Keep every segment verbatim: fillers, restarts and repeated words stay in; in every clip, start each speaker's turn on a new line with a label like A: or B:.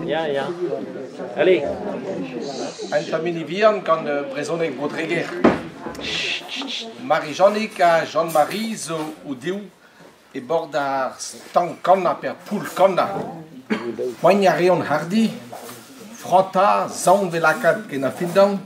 A: Ja, ja. Allez.
B: Un tamini vian quand Brezonek Rodriguez. Marie-Jeannick a Jean-Marie zo ou diou e bordar stan konna per poul konna. Poignare on hardi. Frota zan velakat ken a findan.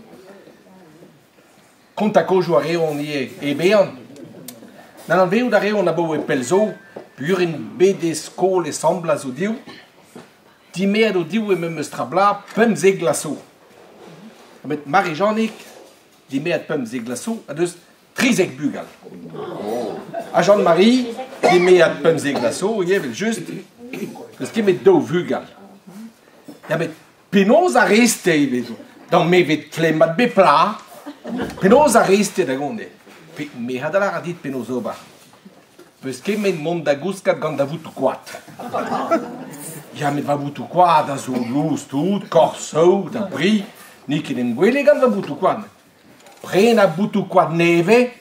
B: Kontako jouare on y e bean. Nan an veo dare on a bo e pelzo. Pur in bede skol e sambla zo diou. Dimer o diou e me mestrabla pem ze glaso. Met Marie-Jeannick, dimer pem ze glaso, a deus trizek bugal. A Jean-Marie, dimer pem ze glaso, ye vel just, eus ket met do vugal. Ya met penoz a reste, dan me vet klemmat bepla, penoz a reste da gonde. Me hadalar a dit penoz oba. Peus ket met mont da gouskat gant da voutou koat. Ja, met va boutou quad, da zo lous tout, corso, da bri, ni ket en gwele gant va boutou quad. Pren a boutou quad neve,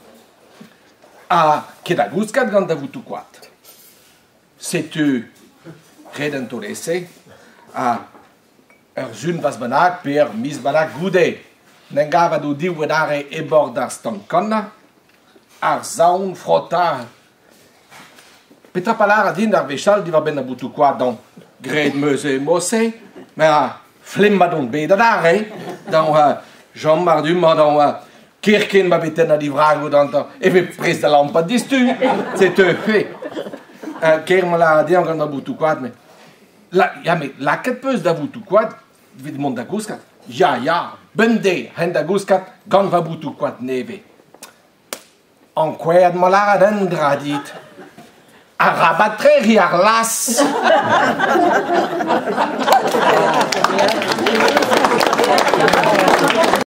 B: a ket a gouskat gant da boutou quad. Setu red an tolese, a ur zun vas banak per mis banak goude. N'en gava do diou edare e bord ar stankonna, ar zaun frota. Petra palar a din ar vechal di va ben a boutou quad dan gred meuse e mosse, mais a flemma don bet a dare, dan Jean Mardum, dan kirken ma beten a divrago dan e ve prez da lampa distu, c'est te fe. Kerma la di an gant a boutou quad, mais ya me laket peus da boutou quad, vid mont da gouskat, ya ya, bende hen da gouskat gant va boutou quad neve. An kwed ma lara den gradit. A rabatrer ar las.